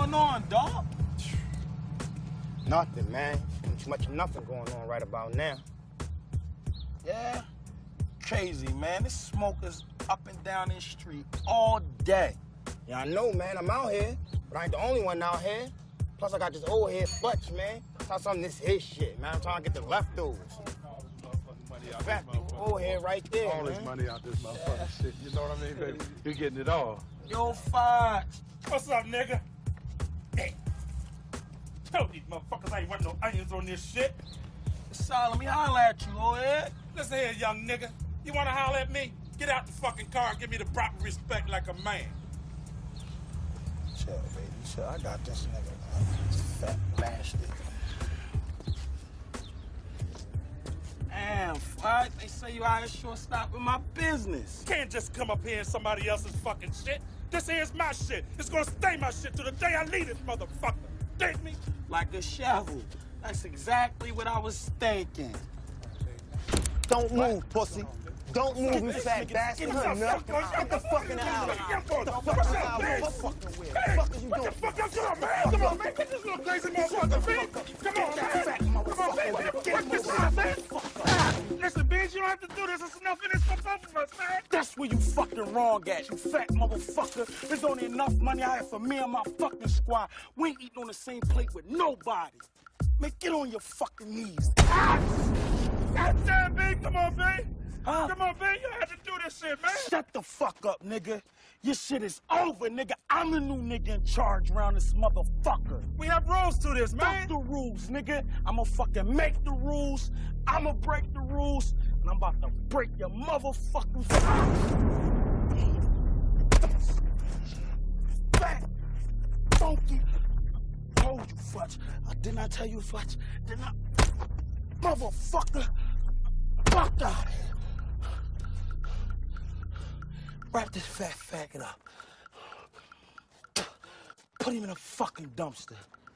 going on, dog? Nothing, man. Too much nothing going on right about now. Yeah? Crazy, man. This smoke is up and down this street all day. Yeah, I know, man. I'm out here, but I ain't the only one out here. Plus, I got this old head Fletch, man. Tell something this his shit, man. I'm trying to get the leftovers. Fat old head right there, all this money out this motherfucking shit. You know what I mean, baby? You're getting it all. Yo, Fudge. What's up, nigga? Hey. Tell these motherfuckers I ain't want no onions on this shit. Sorry, let me holler at you, old head. Listen here, young nigga. You wanna holler at me? Get out the fucking car and give me the proper respect like a man. Chill, baby. Chill. I got this nigga. Fat bastard. Damn, Fudge. They say you out here shortstop in my business. Can't just come up here in somebody else's fucking shit. This here's my shit. It's gonna stay my shit till the day I leave this motherfucker. Dig me? Like a shovel. That's exactly what I was thinking. Don't move, pussy. Don't move, you fat bastard. Get the fuck in the alley. Get the fuck in the alley. What fucking weird? What the fuck are you doing? What the fuck y'all doing, man? Come on, man. Get this little crazy motherfucker, man. Come on, man. Come on, man. Get this out, man. Listen, bitch, you don't have to do this. It's enough in this for both of us, man. That's where you fucking wrong at, you fat motherfucker. There's only enough money out here for me and my fucking squad. We ain't eating on the same plate with nobody. Man, get on your fucking knees. God damn, babe. Come on, babe. Huh? Come on, babe. You have to do this shit, man. Shut the fuck up, nigga. Your shit is over, nigga. I'm the new nigga in charge around this motherfucker. We have rules to this, man. Fuck the rules, nigga. I'ma fucking make the rules. I'ma break the rules. And I'm about to break your motherfucking fat, funky. Told you, Fudge. Did not tell you, Fudge. Did not. Motherfucker. Fuck out of here. Wrap this fat faggot up. Put him in a fucking dumpster.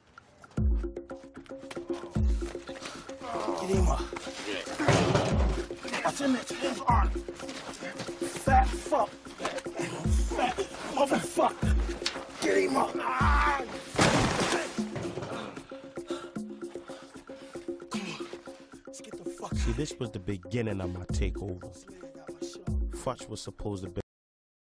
Get him up. What's in there? His arm. Fat fuck. Fat motherfucker. Get him up. Ah. See, this was the beginning of my takeover. Fudge was supposed to